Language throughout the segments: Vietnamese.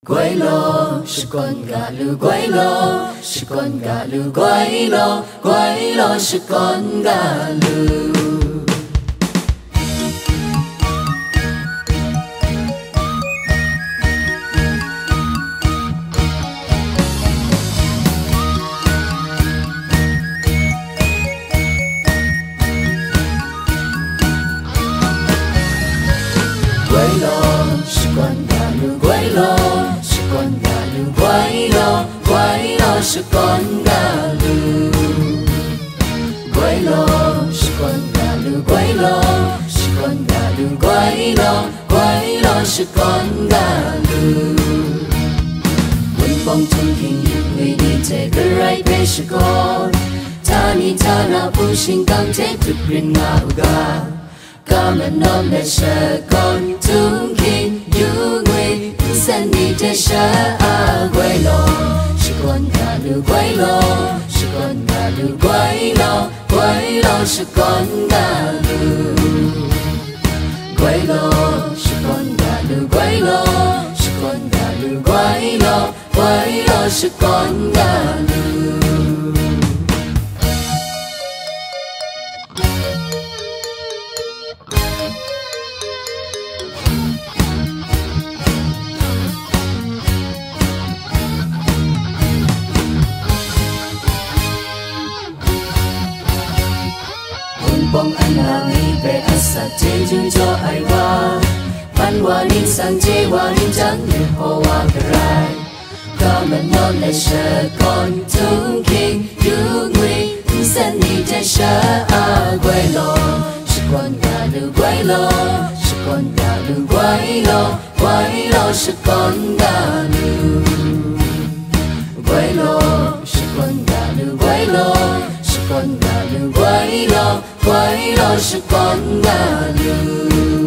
Guaylo, Shikongalu, Guaylo, Shikongalu, Guaylo, Guaylo, Shikongalu. Guaylo, Shikongalu, Guaylo, Shikongalu, Guaylo, Guaylo, Shikongalu. Guaylo, Shikongalu, Guaylo, Shikongalu, Guaylo, Guaylo, Shikongalu. When bong tung king you we need take the right way Shikon. Tani tana pushing gang take to bring uga. Come and non let Shikon tung king you we send me to Guaylo, Shikongalu, Guaylo, Shikongalu, Guaylo, Guaylo, Shikongalu. Guaylo, Shikongalu, Guaylo, Shikongalu, Guaylo, Guaylo, Shikongalu. Bong anangi pe asa jeju cho ai wa pan wa nin sang je wa nin jang ye ho wa karai come and non let Shikon tung king you ngui send me to Guaylo, Shikongalu, Guaylo, Shikongalu, Guaylo, Guaylo, Shikongalu. Guaylo, Shikongalu, Guaylo, Shikongalu, Guaylo, Guaylo, Shikongalu.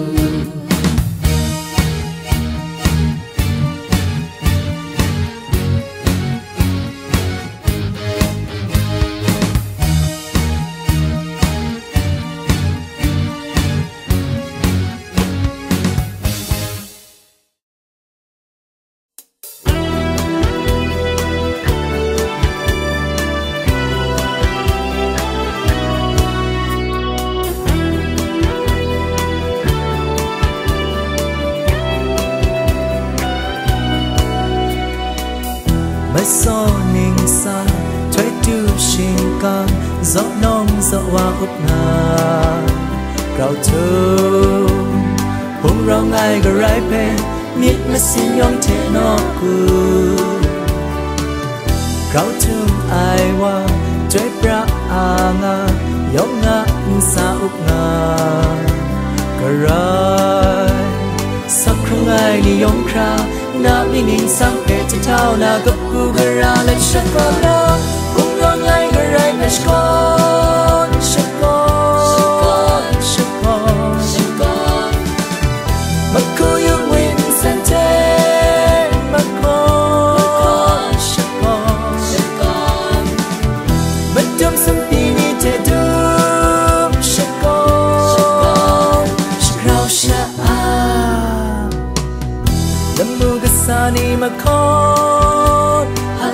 So ning sa try to shing kang gió nong gió hoa úp na cầu thơ hùng rong ai gà rai pe miết mà xin yong thế nó cu cầu thơ ai wa try bra nga yong nga sa úp na gà rai sắc không ai ni yong kra na mi ning sang pe te tao na gấp gu gara let Shikon na hùng rong ai gà rai pe Shikon Shikon Shikon Shikon mặc cô yêu nguyện san te mặc cô Shikon Shikon mặc đom sum ti ni te đom Shikon Shikon Shikao sha Namu gasani makon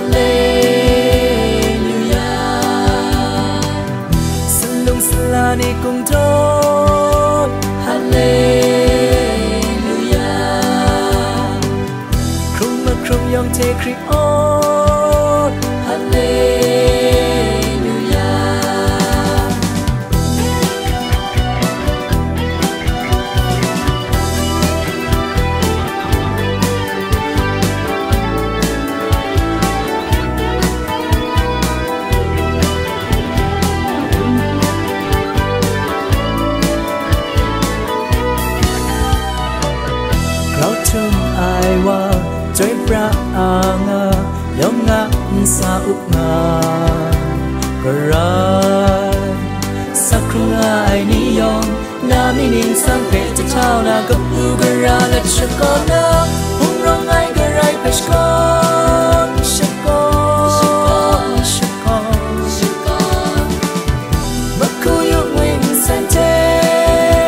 Hallelujah Salung salani kung ton Hallelujah Krum ma krum yong te kri on Hallelujah. Ai wa chơi bra nga yong nga sa up nga garai sakrung ai ni yong na mi ning sang pe te chao na gap u gara let Shikon na hung rong ai garai pe Shikon Shikon Shikon Shikon maku yu wing san te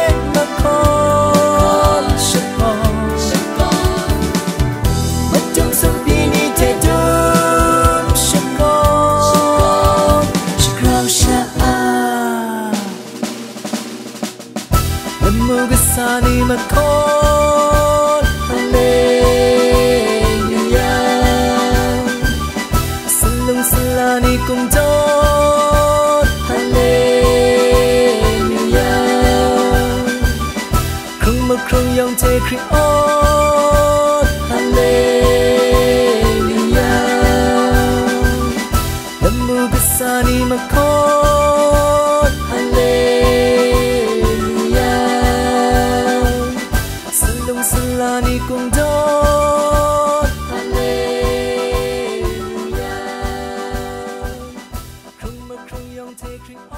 makon Shikon Shikon mà khôn Hallelujah Salung salani cùng tốt Hallelujah Không mà không yong te kri ốt Hallelujah Lâm mưu kasani mà khôn Hallelujah Salung salani cùng tốt Hallelujah Không mà không yong te kri ốt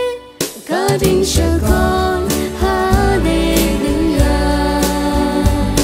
Hallelujah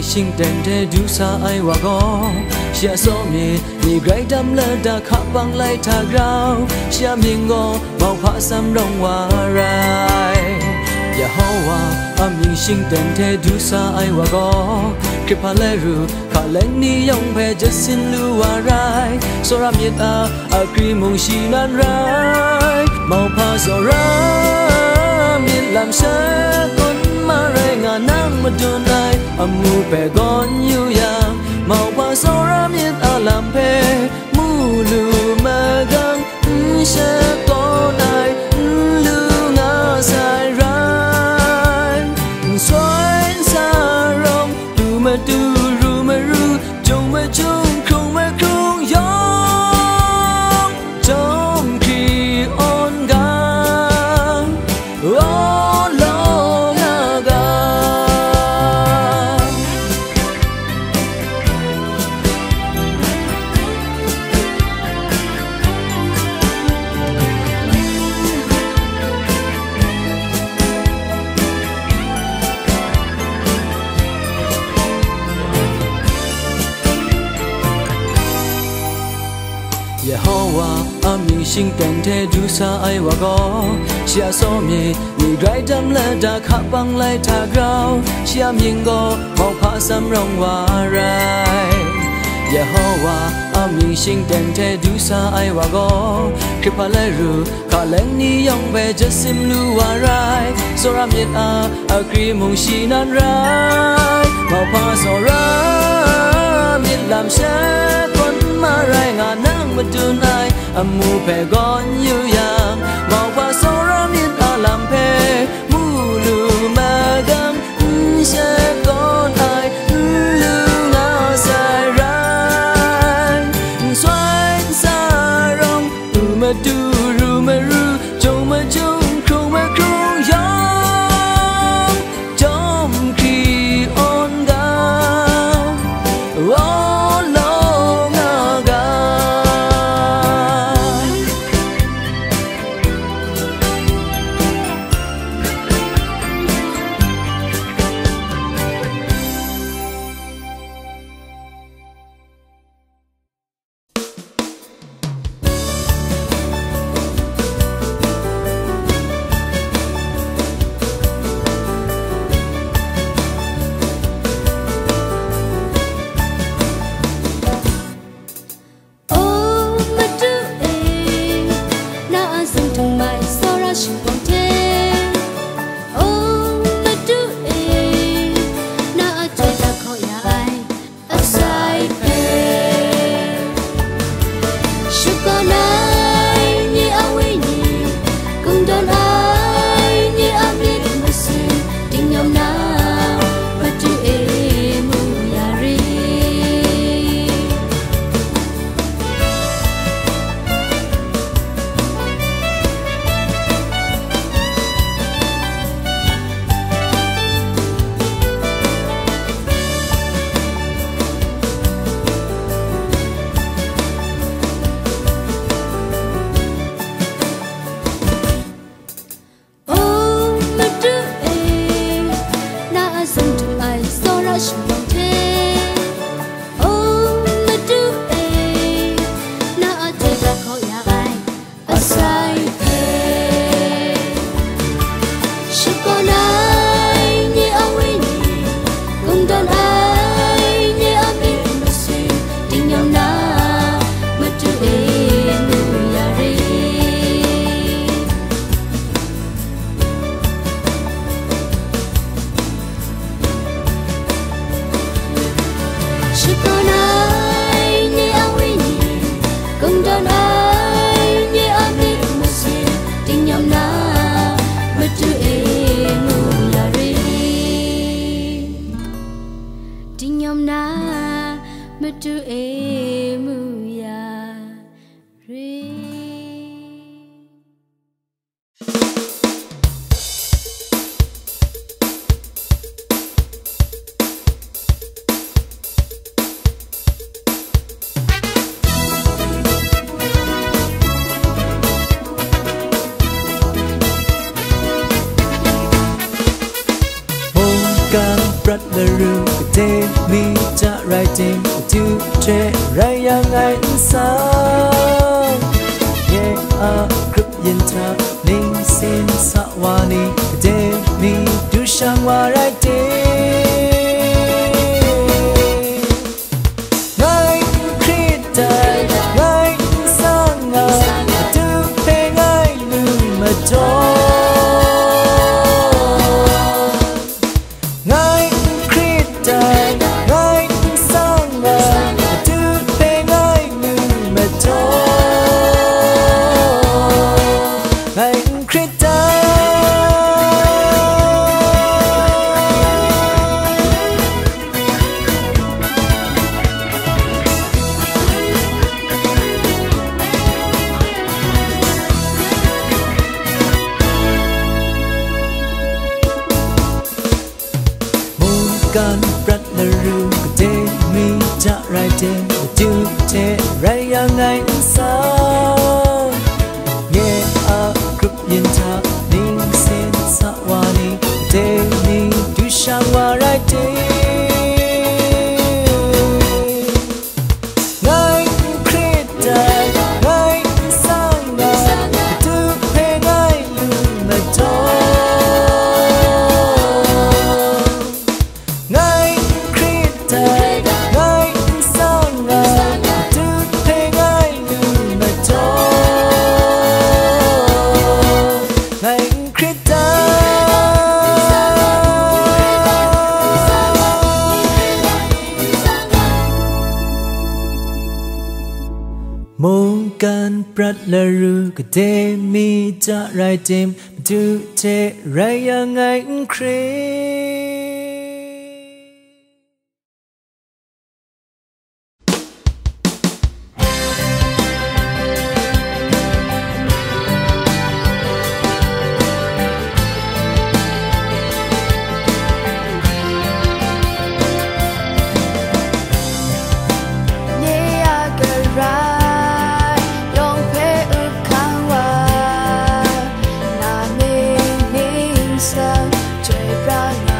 sinh đèn để du sa ai wa go xia so mi ni gai đam lơ đã khắp băng lại thà rau xia mi ngô màu hoa sam rong wa rai Yehovah amin sinh đèn để du sa ai wa go Kipaleru kaleni yong pe jasin lu wa rai sora miet a agri mong sinan rai mau pa sora miet lam sa kon ma rai nga nang madunai amu pe gon yu yang mau pa sora miet a lam pe mu lu ma gang sa kon ai lu nga sai rai xoay sa rong tu ma tu ru ma ru chung ma chung không ma không yong trong khi on gang on lo nga ga Yehovah amin sinh đèn thế du sa ai wa go xia so mi ni gai đam lơ đã khắp băng lại thà rau xia miên go mong pha sam rong wa rai Yehovah amin sinh đèn thế du sa ai wa go Kipaleru kaleni yong pe jasim lu wa rai sora miet a agri mong sinan rai mau pha sora miet lam sa kon ma rai nga nang madunai amu pe gon yu yang mau pa sora miet a lam pe mu lu ma gam sa kon ai lu nga sai rai xoay sa rong tu ma tu ru ma ru chung ma chung không ma không yong trong khi on gang on lo nga ga รัดละรูก็เทมีจะไรจริงจูเทไรยังไงสาวเย่กรุบยินทานิ่งสินสวานีก็เทมีดูช่างว่าไรจริงการปรัดละรูก็เทมีจะไรเทจูเทไรยังไงสาวเย่กรุบยินทานิ่งสินสวานีเทมีดูช่างว่าไรเทมงการปรัดละรูก็เทมีจะไรเจมดูเทไรยังไงครี最让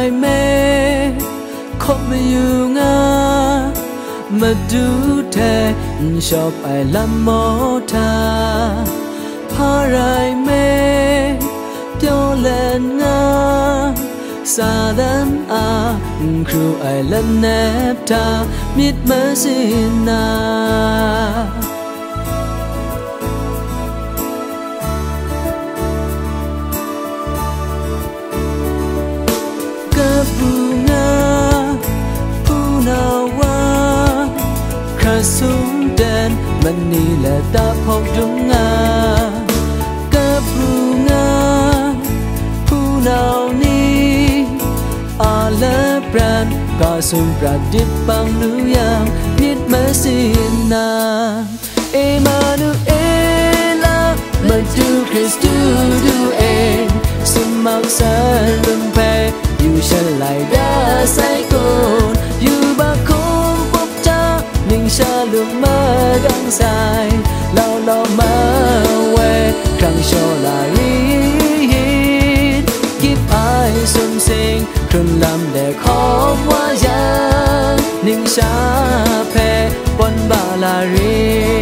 ไม่คบไม่อยู่งามาดูแทนชอบไอละโมทาพาไรไม่เปียวเล่นงาซาดันอาครูไอละเนบทามิดมาสินากะบูงาผู้นาวาคราสุงเดนมันนี่แหละตาพบดุงงากะบูงาผู้นาวนี้อาเลปรันก็สุงประดิษฐ์บังลุยังมิดมาสินาเอมานูเอลามาดูคริสตูดูเองสมัครสรุมเพอยู่ฉันไหลดาไซโกนอยู่บักคงพบเจ้าหนึ่งชาลุมมากังสายเรามาเวครั้งโชลารีกิบไอสมสิงครึ่งลำแต่ขอบว่ายังหนึ่งชาเพปนบาลารี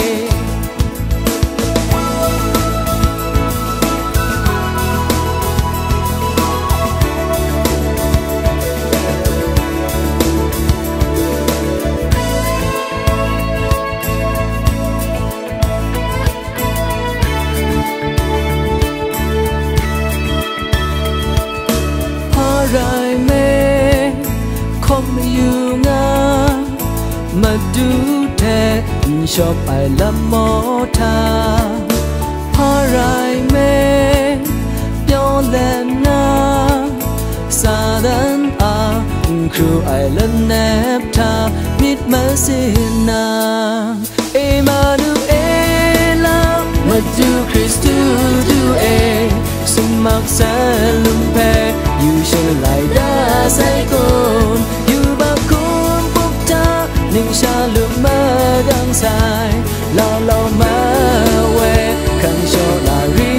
ไรไม่คบไม่อยู่งามาดูแทนชอบไอละโมทาพาไรไม่เปียวเล่นงาซาดันอาครูไอละเนบทามิดมาสินาเอมานูเอลามาดูคริสตูดูเอสมัครสลุมเพอยู่ฉันไหลดาไซโกนอยู่บักคุมปุกตาหนึ่งชาลุมมาดังสายเรามาเวคังโชลารี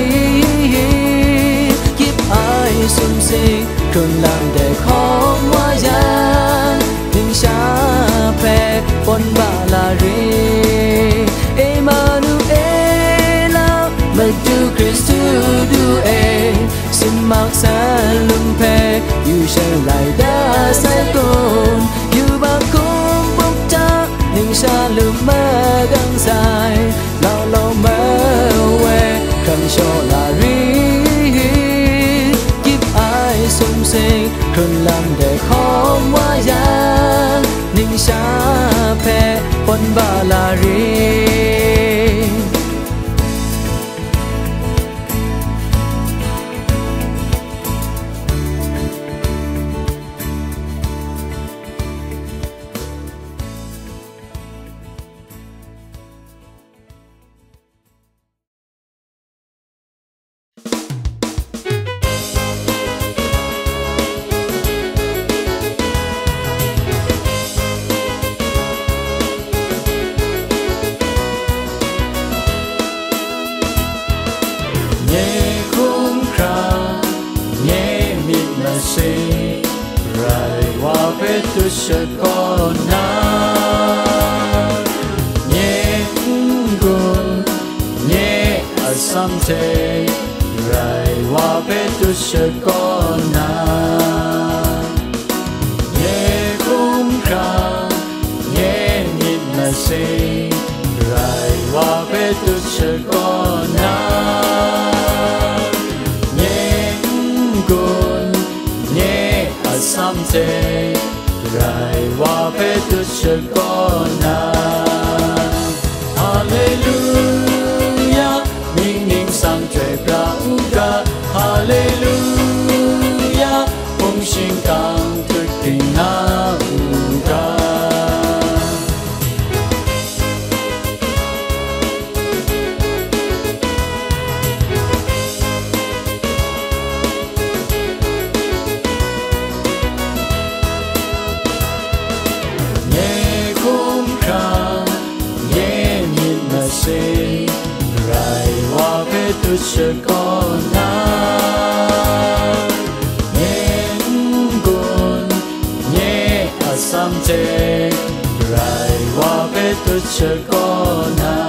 กิบไอสุมสิคนลำแต่ของว่ายังหนึ่งชาเพปนบาลารีเอมานูเอลามาดูคริสตูดูเอสมัครสลุมเพอยู่ฉันไหลดาไซโกนอยู่บักคุมปุกตาหนึ่งชาลุมมาดังสายเรามาเวครั้งโชลารีกิบไอสมสิงคนลำแต่ของว่ายังหนึ่งชาเพปนบาลารีtu sẽ có na nhé gun nhé ở sam thế rai hoa bé tu sẽ có na nhé kum kha nhé nhịn mà si rai hoa bé tu sẽ có na nhé gun nhé ở sam thế rai hoa bé tu sẽ có na Hallelujah ninh ninh sang trời prang ca Hallelujah phong sinh càng thực tình na ca rai hoa bé tu sẽ có na nhé gun thế rai wa pe tu che kona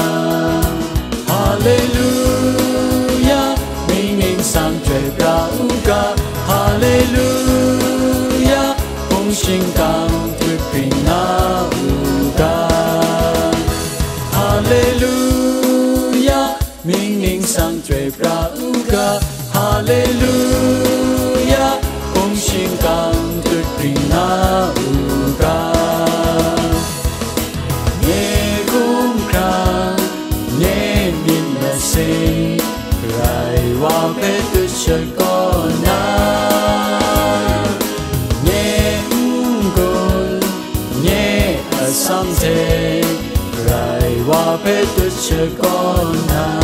Hallelujah mình in sang trời cao ca Hallelujah phong sinh càng tuyệt bình na ca Hallelujah mình in sang trời cao ca Hallelujah phong sinh càng tuyệt bình na ca nghe cung ca nghe min là sinh rai wa pe tu che kona Someday, rai wa pe tu che kona.